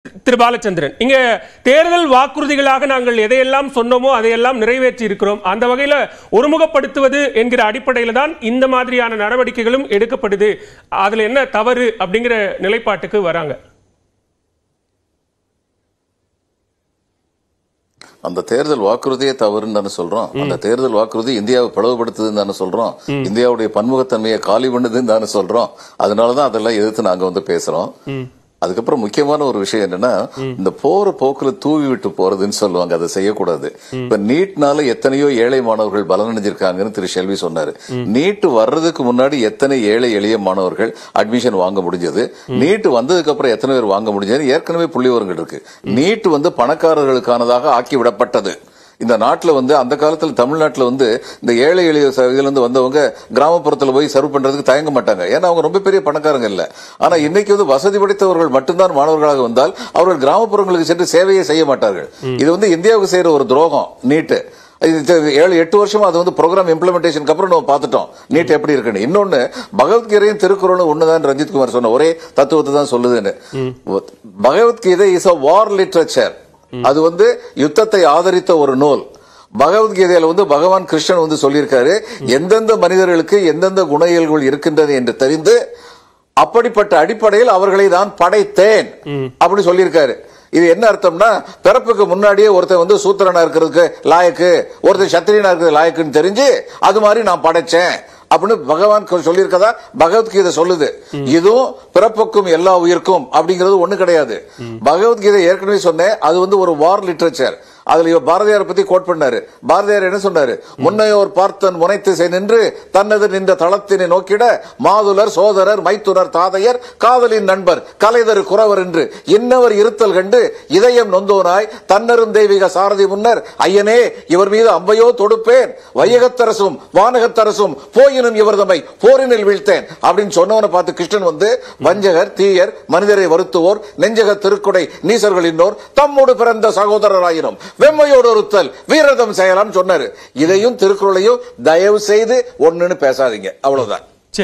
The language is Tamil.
திரு பாலச்சந்திரன், இங்க தேர்தல் வாக்குறுதிகளாக நாங்கள் எதையெல்லாம் சொன்னோமோ அதையெல்லாம் நிறைவேற்றி இருக்கிறோம். அந்த வகையில் ஒருமுகப்படுத்துவது என்கிற அடிப்படையில் தான் இந்த மாதிரியான நடவடிக்கைகளும் எடுக்கப்படுது. அதுல என்ன தவறு அப்படிங்கிற நிலைப்பாட்டுக்கு வராங்க. அந்த தேர்தல் வாக்குறுதியே தவறுன்னு தானே சொல்றோம். அந்த தேர்தல் வாக்குறுதி இந்தியாவை பிளவுபடுத்துதுன்னு தானே சொல்றோம். இந்தியாவுடைய பன்முகத்தன்மையை காலி பண்ணுதுன்னு தானே சொல்றோம். அதனாலதான் அதெல்லாம் எதிர்த்து நாங்க வந்து பேசுறோம். அதுக்கப்புறம் முக்கியமான ஒரு விஷயம் என்னன்னா, இந்த போற போக்குல தூவி விட்டு போறதுன்னு சொல்லுவாங்க. அதை செய்யக்கூடாது. இப்ப நீட்னால எத்தனையோ ஏழை மாணவர்கள் பலனடைஞ்சிருக்காங்கன்னு திரு செல்வி சொன்னாரு. நீட் வர்றதுக்கு முன்னாடி எத்தனை ஏழை எளிய மாணவர்கள் அட்மிஷன் வாங்க முடிஞ்சது, நீட் வந்ததுக்கு அப்புறம் எத்தனை பேர் வாங்க முடிஞ்சது ஏற்கனவே புள்ளிவிவரங்கள் இருக்கு. நீட் வந்து பணக்காரர்களுக்கானதாக ஆக்கி விடப்பட்டது. இந்த நாட்டில் வந்து அந்த காலத்தில் தமிழ்நாட்டில் வந்து இந்த ஏழை எளிய இதுல இருந்து வந்தவங்க கிராமப்புறத்தில் போய் சர்வ் பண்றதுக்கு தயங்க மாட்டாங்க. ஏன்னா அவங்க ரொம்ப பெரிய பணக்காரங்க இல்ல. ஆனா இன்னைக்கு வந்து வசதி படைத்தவர்கள் மட்டும்தான் மாணவர்களாக வந்தால் அவர்கள் கிராமப்புறங்களுக்கு சென்று சேவையை செய்ய மாட்டார்கள். இது வந்து இந்தியாவுக்கு செய்யற ஒரு துரோகம். நீட் 7-8 வருஷமா அது வந்து ப்ரோக்ராம் இம்ப்ளிமெண்டேஷனுக்கு அப்புறம் நம்ம பார்த்துட்டோம் நீட் எப்படி இருக்குன்னு. இன்னொன்னு பகவத்கீதையும் திருக்குறளும் ஒண்ணுதான் ரஞ்சித் குமார் சொன்ன ஒரே தத்துவத்தை தான் சொல்லுதுன்னு. Bhagavad Gita is a war literature. அது வந்து யுத்தத்தை ஆதரித்த ஒரு நூல். பகவத்கீதையில வந்து பகவான் கிருஷ்ணன் வந்து சொல்லியிருக்காரு, எந்தெந்த மனிதர்களுக்கு எந்தெந்த குண இயல்புகள் இருக்கின்றது என்று தெரிந்து அப்படிப்பட்ட அடிப்படையில் அவர்களை நான் படைத்தேன் அப்படி சொல்லியிருக்காரு. இது என்ன அர்த்தம்னா, பிறப்புக்கு முன்னாடியே ஒருத்தர் வந்து சூத்திரனா இருக்கிறதுக்கு லாயக்கு, ஒருத்தர் சத்திரியனா இருக்கிறது லாயக்குன்னு தெரிஞ்சு அது மாதிரி நான் படைச்சேன் அப்படின்னு பகவான் சொல்லியிருக்கதா பகவத்கீதை சொல்லுது. இதுவும் பிறப்புக்கும் எல்லா உயிர்க்கும் அப்படிங்கிறது ஒண்ணு கிடையாது. பகவத்கீதை ஏற்கனவே சொன்னேன், அது வந்து ஒரு வார் லிட்டரேச்சர். அதுல பாரதியார் பத்தி கோட் பண்ணாரு. பாரதியார் என்ன சொன்னாரு, முன்னையோர் பார்த்தன் முனைத்திசை நின்று தன்னது நின்ற தளத்தினை நோக்கிட மாதுலர் சோதரர் மைத்துனர் தாதையர் காதலின் நண்பர் கலைதரு குறவர் என்று இன்னவர் இருத்தல் கண்டு இதயம் நொந்தோனாய் தன்னரும் தெய்வீக சாரதி முன்னர் ஐயனே இவர் மீது அம்பையோ தொடுப்பேன் வையகத்தரசும் வானகத்தரசும் போயினும் இவர் தம்மை போரினில் வீழ்த்தேன் அப்படின்னு சொன்னவனை பார்த்து கிருஷ்ணன் வந்து வஞ்சகர் தீயர் மனிதரை வருத்துவோர் நெஞ்சக திருக்குடை நீசர்களின்னோர் தம்மோடு பிறந்த சகோதரராயினும் வெம்மையோடு ஒருத்தல் வீரதம் செய்யலாம் சொன்னாரு. இதையும் திருக்குறளையும் தயவு செய்து ஒண்ணுன்னு பேசாதீங்க, அவ்வளவுதான்.